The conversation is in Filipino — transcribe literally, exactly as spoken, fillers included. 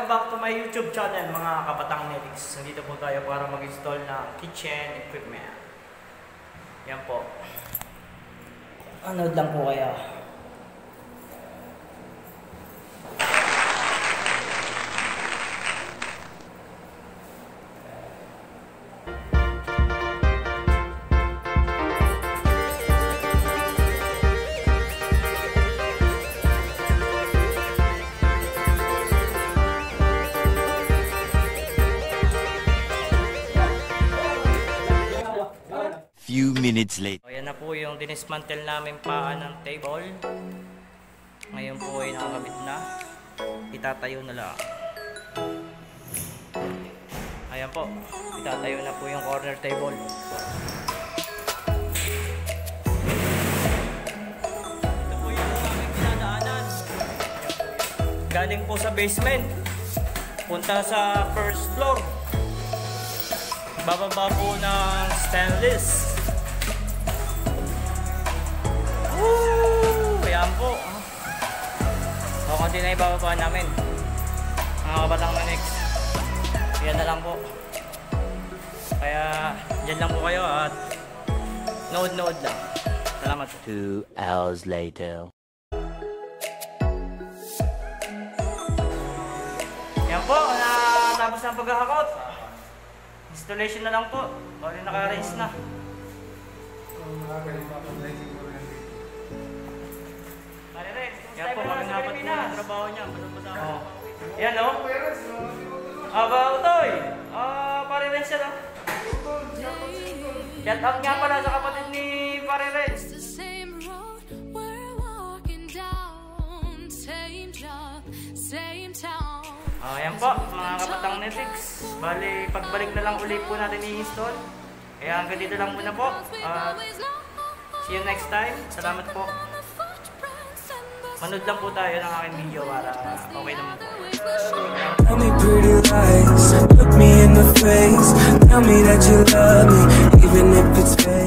welcome back to my YouTube channel mga kabatang Netix. Nandito po tayo para mag-install ng kitchen equipment. Yan po. Anood lang po kayo. Few minutes later. So, yan na po yung dinismantle namin paa ng table. Ngayon po ay nakakabit na. Itatayo na lang. Ayan po. Itatayo na po yung corner table. Ito po yung aming pinadaanan. Galing po sa basement. Punta sa first floor. Bababa po ng stainless. Woo! Ayan po. So, konti na ibababa namin. Mga kabatang Netix. Yan na lang po. Kaya, dyan lang po kayo at nood-nood lang. Salamat. Two hours later. Yan po. Natapos ng paghahakot. Installation na lang po. Bali naka-arrange na. Yan po, kami nga po yung trabaho niya. Oh. Yan o. Aba, Utoy. Ah, pare Renz yan o. Shout out nga pala sa kapatid ni pare Renz. Ah, yan po, mga kabatang Netix. Bali, pagbalik na lang ulit po natin i-install. Kaya hanggang dito lang muna po. Uh, see you next time. Salamat po. Manood lang po tayo ng aking video para okay naman po. Tell me pretty lies, look me in the face, tell me that you love me, even if it's fake.